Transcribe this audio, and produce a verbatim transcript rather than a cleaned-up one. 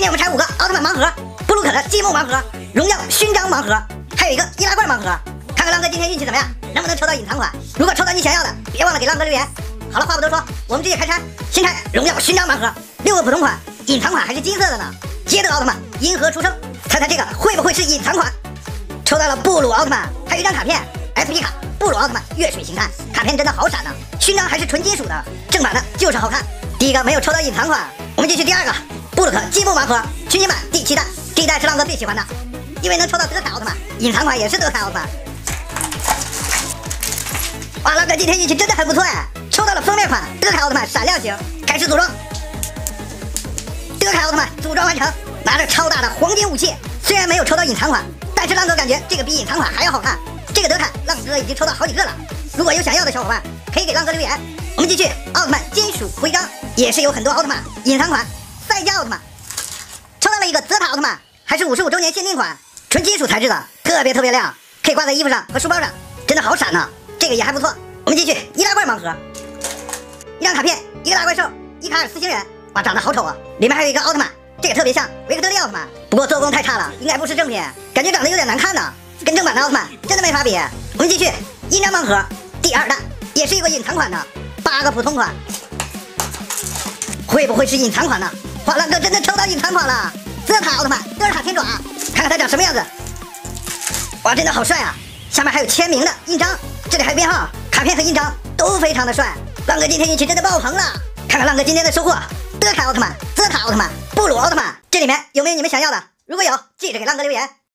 天我们拆五个奥特曼盲盒，布鲁克的积木盲盒，荣耀勋章盲盒，还有一个易拉罐盲盒。看看浪哥今天运气怎么样，能不能抽到隐藏款？如果抽到你想要的，别忘了给浪哥留言。好了，话不多说，我们直接开拆。先拆荣耀勋章盲盒，六个普通款，隐藏款还是金色的呢。捷德奥特曼银河出生，猜猜这个会不会是隐藏款？抽到了布鲁奥特曼，还有一张卡片 S P 卡，布鲁奥特曼月水形态，卡片真的好闪呢、啊。勋章还是纯金属的，正版的就是好看。第一个没有抽到隐藏款，我们继续第二个布鲁克积木盲盒群星版第七代，这一代是浪哥最喜欢的，因为能抽到德凯奥特曼，隐藏款也是德凯奥特曼。哇，浪哥今天运气真的很不错哎，抽到了封面款德凯奥特曼闪亮型，开始组装。德凯奥特曼组装完成，拿着超大的黄金武器，虽然没有抽到隐藏款，但是浪哥感觉这个比隐藏款还要好看。这个德凯浪哥已经抽到好几个了，如果有想要的小伙伴可以给浪哥留言。我们继续奥特曼金属徽章，也是有很多奥特曼隐藏款赛迦奥特曼，抽到了一个泽塔奥特曼，还是五十五周年限定款，纯金属材质的，特别特别亮，可以挂在衣服上和书包上，真的好闪呢、啊。这个也还不错。我们继续易拉罐盲盒，一张卡片，一个大怪兽，伊卡尔斯星人，哇，长得好丑啊！里面还有一个奥特曼，这个特别像维克特利奥特曼，不过做工太差了，应该不是正品，感觉长得有点难看呢，跟正版的奥特曼真的没法比。我们继续印章盲盒，第二弹，也是一个隐藏款的，八个普通款，会不会是隐藏款呢？哇，浪哥真的抽到隐藏款了，泽塔奥特曼德尔塔天爪，看看他长什么样子。哇，真的好帅啊！下面还有签名的印章，这里还有编号，卡片和印章都非常的帅。浪哥今天运气真的爆棚了，看看浪哥今天的收获：德凯奥特曼、泽塔奥特曼、布鲁奥特曼，这里面有没有你们想要的？如果有，记着给浪哥留言。